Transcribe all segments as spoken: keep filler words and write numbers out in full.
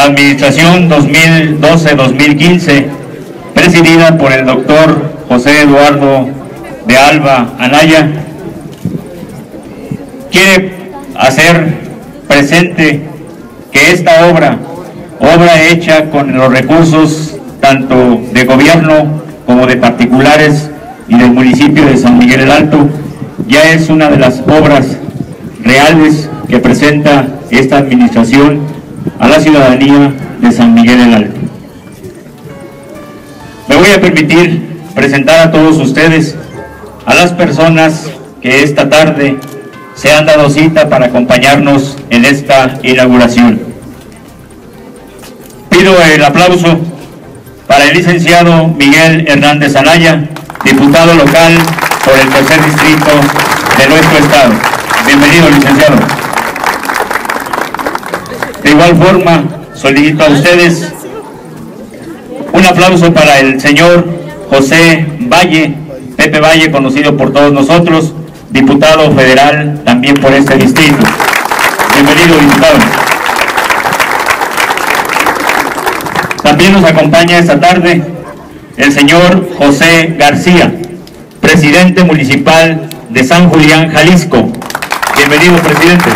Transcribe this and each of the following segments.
administración dos mil doce dos mil quince, presidida por el doctor José Eduardo de Alba Anaya, quiere hacer presente que esta obra, obra hecha con los recursos tanto de gobierno como de particulares y del municipio de San Miguel el Alto, ya es una de las obras reales que presenta esta administración a la ciudadanía de San Miguel el Alto. Me voy a permitir presentar a todos ustedes a las personas que esta tarde se han dado cita para acompañarnos en esta inauguración. Pido el aplauso para el licenciado Miguel Hernández Anaya, diputado local por el tercer distrito de nuestro estado. Bienvenido, licenciado. De igual forma, solicito a ustedes un aplauso para el señor José Valle, Pepe Valle, conocido por todos nosotros, diputado federal también por este distrito. Bienvenido, diputado. También nos acompaña esta tarde el señor José García, presidente municipal de San Julián, Jalisco. Bienvenido, presidente.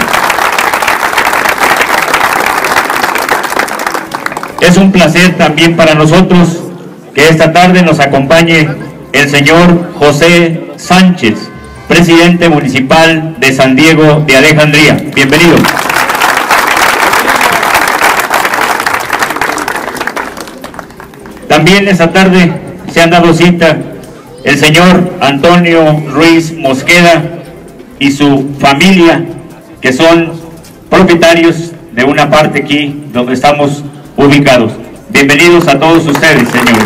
Es un placer también para nosotros que esta tarde nos acompañe el señor José Sánchez, presidente municipal de San Diego de Alejandría. Bienvenido. También esta tarde se han dado cita el señor Antonio Ruiz Mosqueda y su familia, que son propietarios de una parte aquí donde estamos ubicados. Bienvenidos a todos ustedes, señores.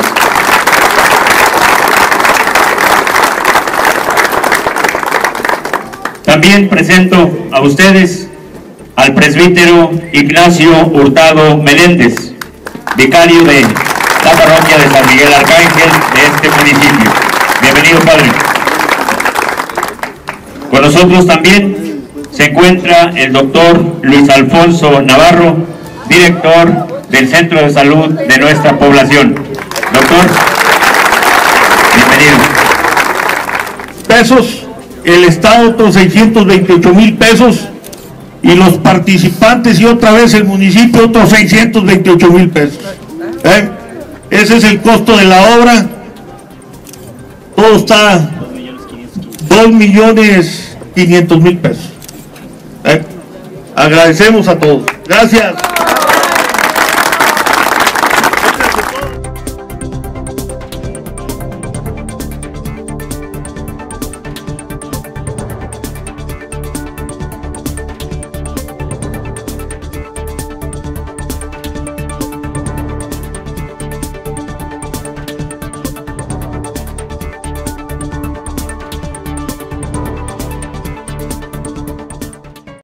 También presento a ustedes al presbítero Ignacio Hurtado Meléndez, vicario de la parroquia de San Miguel Arcángel de este municipio. Bienvenido, padre. Con nosotros también se encuentra el doctor Luis Alfonso Navarro, director del Centro de Salud de nuestra población. Doctor, bienvenido. Pesos, el Estado otros seiscientos veintiocho mil pesos y los participantes y otra vez el municipio otros seiscientos veintiocho mil pesos. ¿Eh? Ese es el costo de la obra. Todo está dos millones quinientos mil pesos. ¿Eh? Agradecemos a todos. Gracias.